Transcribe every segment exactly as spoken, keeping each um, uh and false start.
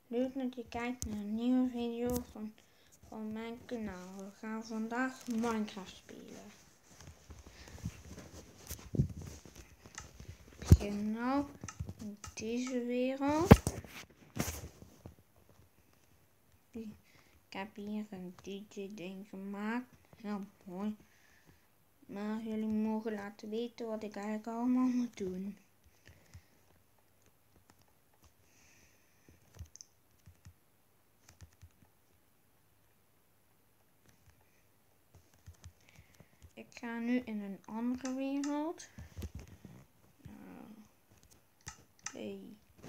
Leuk dat je kijkt naar een nieuwe video van, van mijn kanaal. We gaan vandaag Minecraft spelen. Ik begin nou in deze wereld. Ik heb hier een D J ding gemaakt. Heel mooi. Maar jullie mogen laten weten wat ik eigenlijk allemaal moet doen. Ik ga nu in een andere wereld. Uh, hey.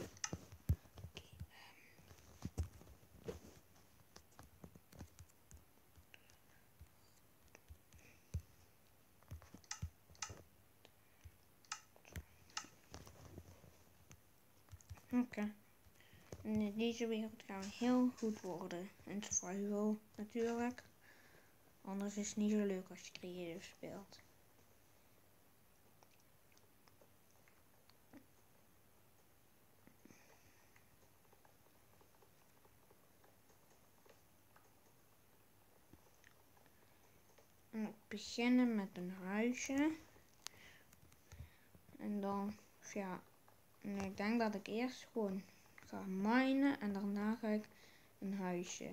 Oké. Okay. In deze wereld gaan we heel goed worden. En survival natuurlijk. Anders is het niet zo leuk als je creative speelt. En ik begin met een huisje. En dan, ja, en ik denk dat ik eerst gewoon ga minen en daarna ga ik een huisje.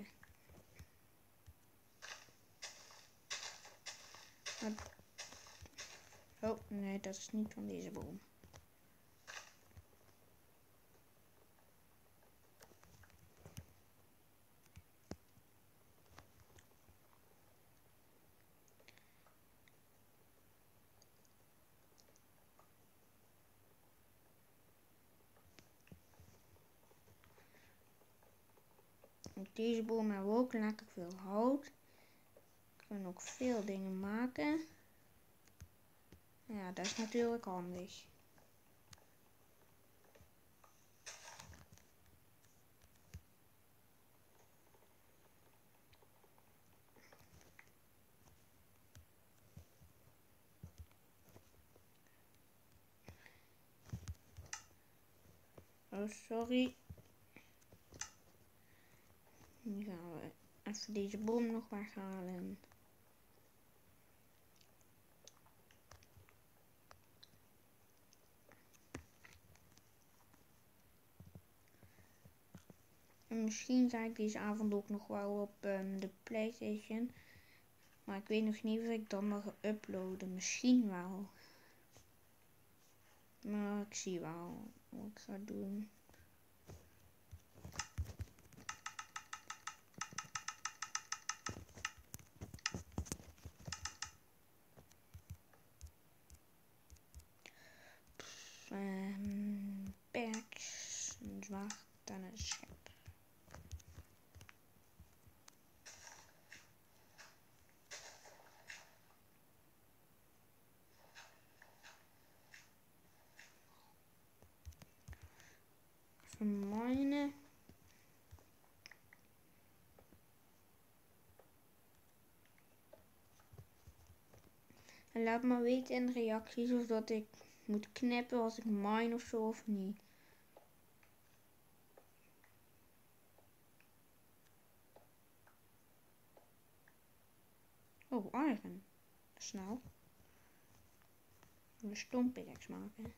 Oh, nee, dat is niet van deze boom. Op deze boom hebben we ook lekker veel hout. We kunnen ook veel dingen maken. Ja, dat is natuurlijk handig. Oh, sorry. Nu gaan we even deze boom nog weghalen. En misschien ga ik deze avond ook nog wel op um, de PlayStation. Maar ik weet nog niet of ik dan mag uploaden. Misschien wel. Maar ik zie wel wat ik ga doen. Um, Perks, een zwaard en een schep. Even minen. En laat me weten in de reacties of dat ik moet knippen als ik mine of zo of niet. Oh, iron. Snel. Een stompickaxe maken.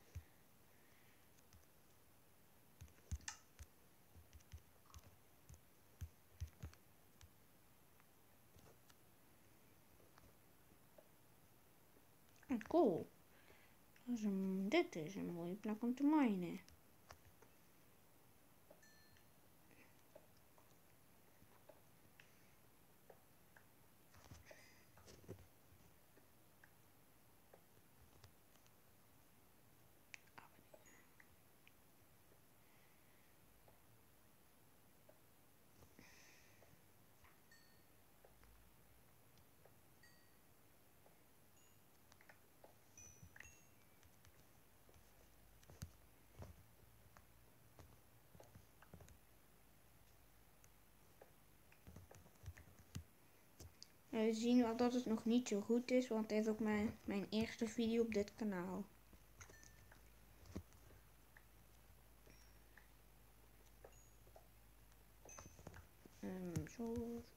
En cool. Dat is een, dit is een mooie plek om te minen. We zien wel dat het nog niet zo goed is, want dit is ook mijn, mijn eerste video op dit kanaal. Um, zo.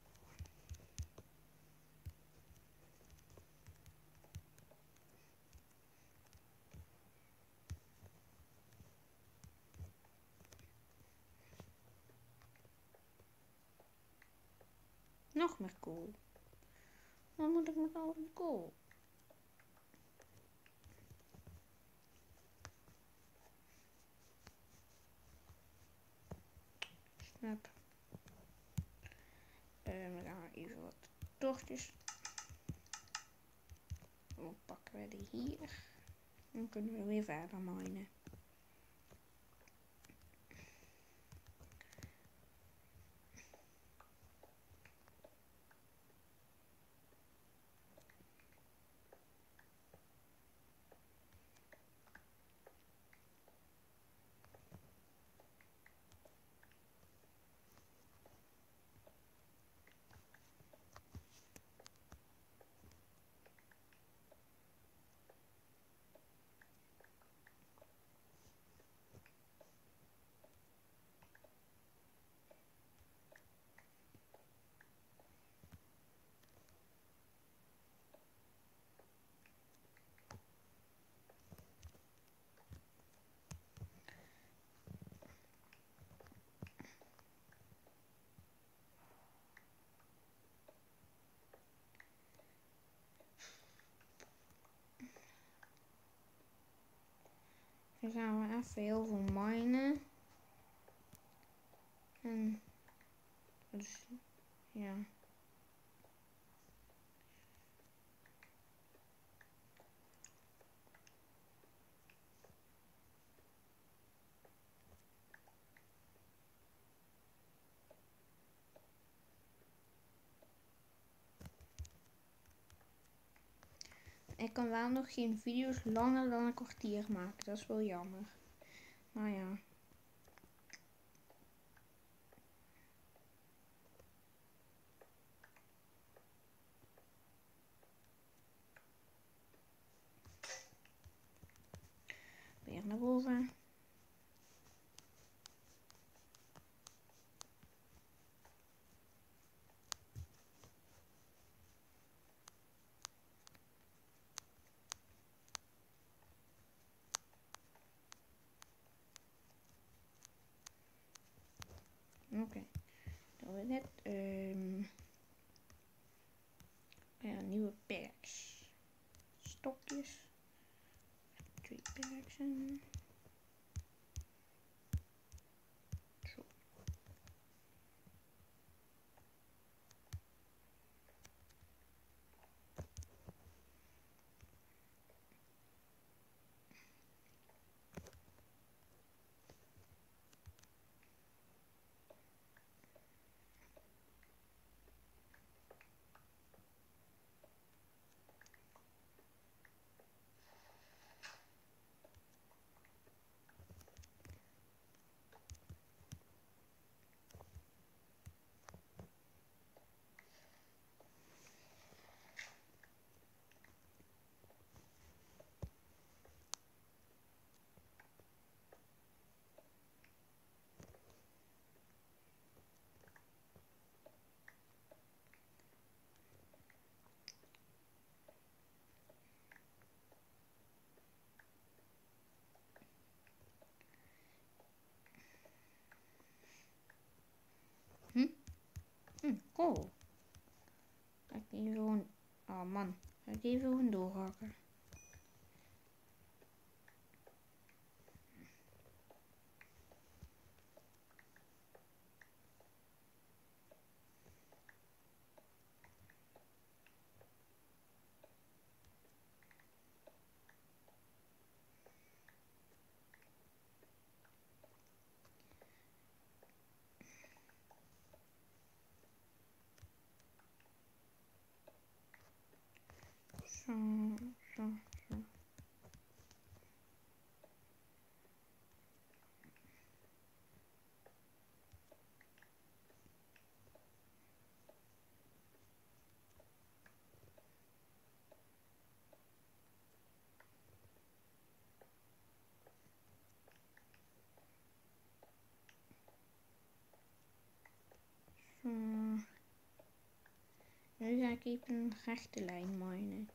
Nog meer kool. Wat moet ik met al die kool? Snap. Um, dan gaan we even wat tochtjes. Dan pakken we die hier. Dan kunnen we weer verder minen. Dan gaan we even heel veel minen. En dus ja. Ik kan wel nog geen video's langer dan een kwartier maken. Dat is wel jammer. Maar ja. Weer naar boven. Oké. Okay. Dan we net um, ja, nieuwe packs. Stokjes. Twee packs en zo. Hm? Hm, cool. Ga ik even gewoon... Oh man, ga ik even gewoon doorhakken. Zo, zo, zo. Zo. ga ik even een rechte lijn minen.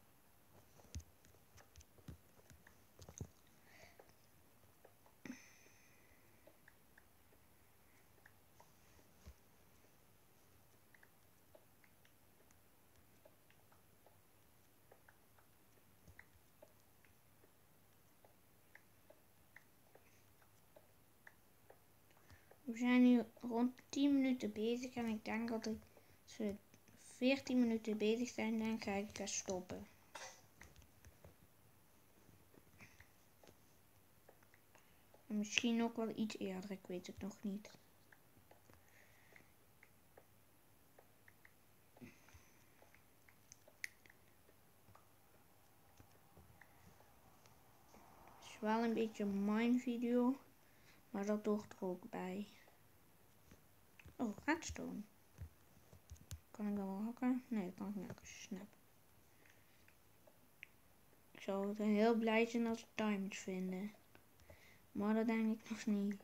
We zijn nu rond tien minuten bezig en ik denk dat ik, als we veertien minuten bezig zijn, dan ga ik gaan stoppen. En misschien ook wel iets eerder, ik weet het nog niet. Het is wel een beetje mijn video, maar dat hoort er ook bij. Oh, redstone. Kan ik dat wel hakken? Nee, dat kan ik niet hakken. Snap. Ik zou heel blij zijn als ik diamonds vinden. Maar dat denk ik nog niet.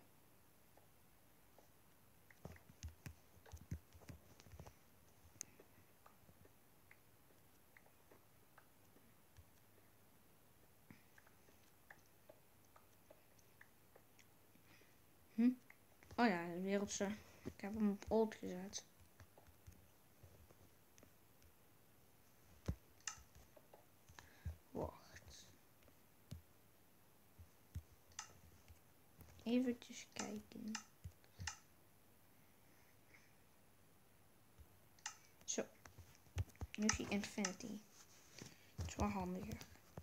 Hm? Oh ja, de wereldse. Ik heb hem op old gezet. Wacht. Eventjes kijken. Zo. Nu is hij infinity. Dat is wel handiger.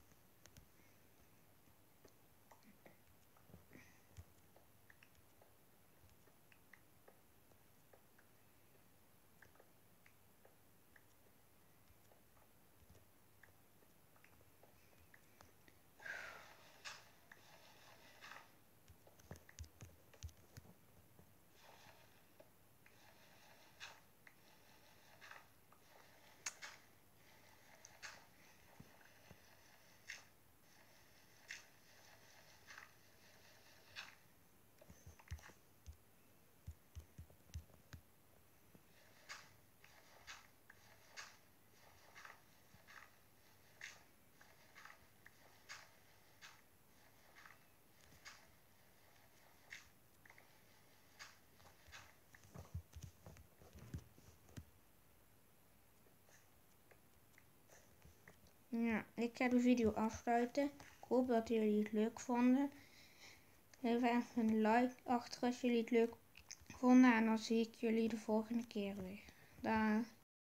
Ja, ik ga de video afsluiten. Ik hoop dat jullie het leuk vonden. Geef even een like achter als jullie het leuk vonden. En dan zie ik jullie de volgende keer weer. Daag.